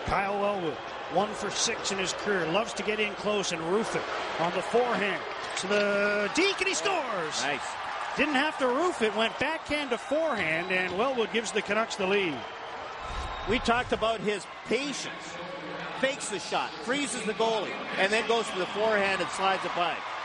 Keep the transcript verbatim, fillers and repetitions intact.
Kyle Wellwood, one for six in his career, loves to get in close and roof it on the forehand. To the deke, and he scores. Nice. Didn't have to roof it, went backhand to forehand, and Wellwood gives the Canucks the lead. We talked about his patience. Fakes the shot, freezes the goalie, and then goes to the forehand and slides it by.